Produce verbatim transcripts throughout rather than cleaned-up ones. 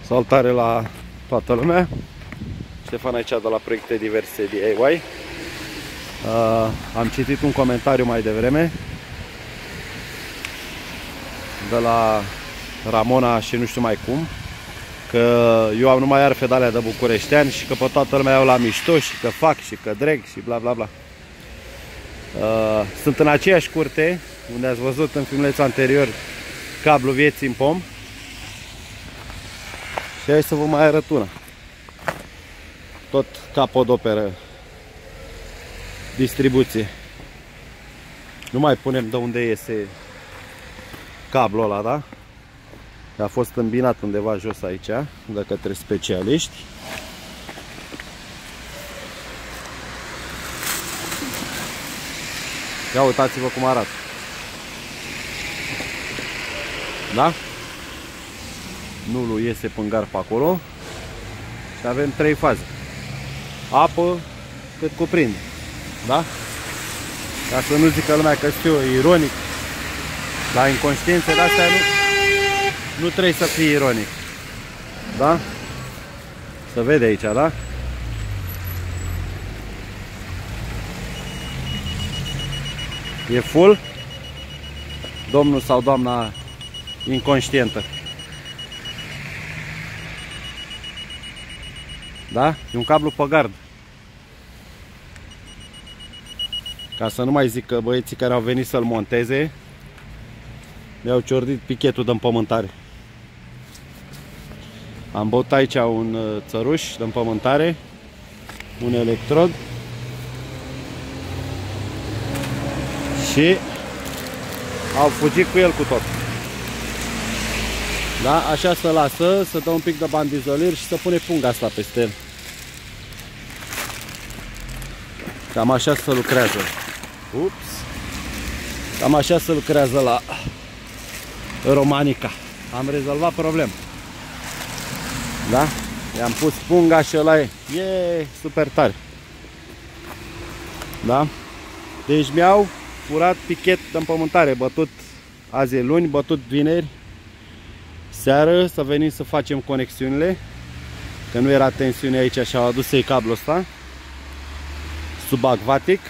Salutare la toată lumea. Ștefan aici de la Proiecte Diverse D I Y. uh, Am citit un comentariu mai devreme de la Ramona și nu știu mai cum, că eu am numai arfe de alea de bucureșteani și că pe toată lumea iau la mișto și că fac și că dreg și bla bla bla. uh, Sunt în aceeași curte unde ați văzut în filmulețul anterior cablul vieții în pom. Și hai să vă mai arăt una. Tot capodoperă distribuție. Nu mai punem de unde iese cablul ăla, da? A fost îmbinat undeva jos aici de către specialiști. Ia uitați-vă cum arată. Da? Nulul iese pângar pe acolo. Și avem trei faze. Apă cât cuprinde. Da? Ca să nu zică lumea că știu ironic. La inconștiențe de astea nu, nu trebuie să fii ironic. Da? Se vede aici, da? E full. Domnul sau doamna inconștientă. Da? E un cablu pe gard. Ca să nu mai zic că băieții care au venit să-l monteze mi-au ciordit pichetul de împământare. Am băut aici un țăruș de împământare, un electrod și au fugit cu el cu tot. Da? Așa se lasă, să dă un pic de bandizolir și să pune punga asta peste el. Cam așa se lucrează. Ups. Cam așa se lucrează la Romanica. Am rezolvat problema. Da? I-am pus punga și ăla e. E super tare. Da? Deci mi-au furat pichet de împământare. Bătut azi e luni, bătut vineri seară, să venim să facem conexiunile, că nu era tensiune aici și au adus ei cablul ăsta subacvatic.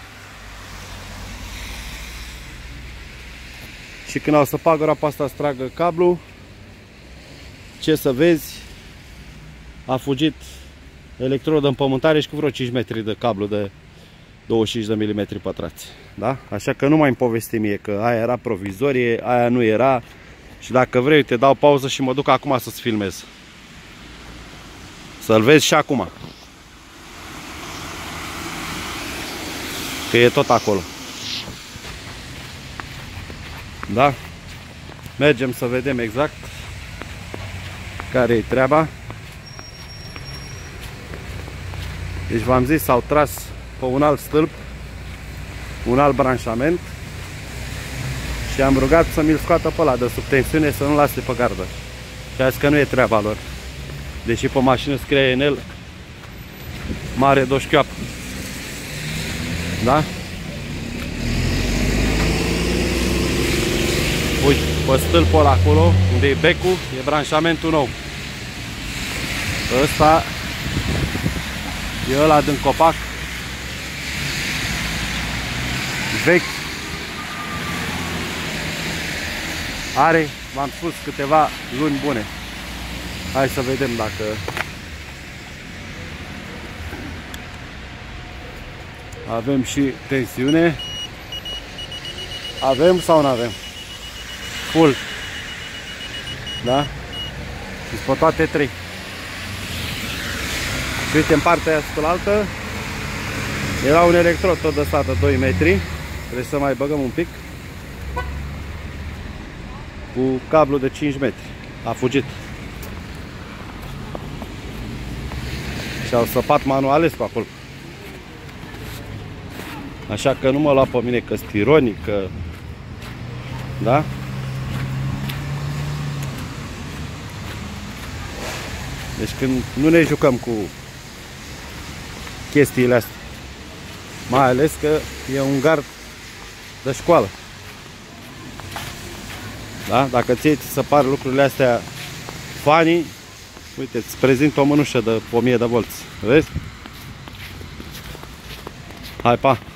Și când au săpat groapa asta să tragă cablul, ce să vezi, a fugit electrod de împământare și cu vreo cinci metri de cablu de douăzeci și cinci de milimetri pătrați. Da? Așa că nu mai îmi povesti mie că aia era provizorie, aia nu era. Și dacă vrei, te dau pauză și mă duc acum să-ți filmez. Să-l vezi și acum. Că e tot acolo. Da? Mergem să vedem exact care-i treaba. Deci v-am zis, s-au tras pe un alt stâlp, un alt branșament. Și am rugat să mi-l scoată pe ăla de sub tensiune, să nu lase pe gardă. Și a zis că nu e treaba lor. Deși pe mașină scrie în el mare doșchioapă. Da? Uite, pe stâlpul ăla acolo, unde e becul, e branșamentul nou. Ăsta e ăla din copac vechi. Are, v-am spus, câteva luni bune. Hai să vedem dacă avem și tensiune. Avem sau nu avem? Full. Da? Și pe toate trei. Și uite, în partea asta altă era un electrod tot de ăsta de doi metri. Trebuie să mai băgăm un pic. Cu cablu de cinci metri. A fugit. Și au săpat manuales pe acolo. Așa că nu mă lua pe mine că sunt ironic, că... Da? Deci când nu ne jucăm cu chestiile astea. Mai ales că e un gard de școală. Da? Dacă ție ți se par lucrurile astea funny, Uite, îți prezint o mânușă de o mie de volți. Vezi? Hai, pa!